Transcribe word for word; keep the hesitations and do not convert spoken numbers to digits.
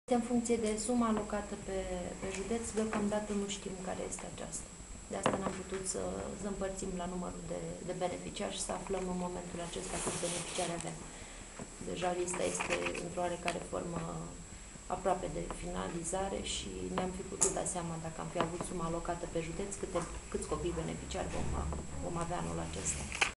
Este în funcție de suma alocată pe, pe județ, deocamdată nu știm care este aceasta. De asta n-am putut să, să împărțim la numărul de, de beneficiari și să aflăm în momentul acesta câți beneficiari avem. Deja lista este într-o oarecare formă aproape de finalizare și ne-am fi putut da seama, dacă am fi avut suma alocată pe județ, câte, câți copii beneficiari vom, vom avea anul acesta.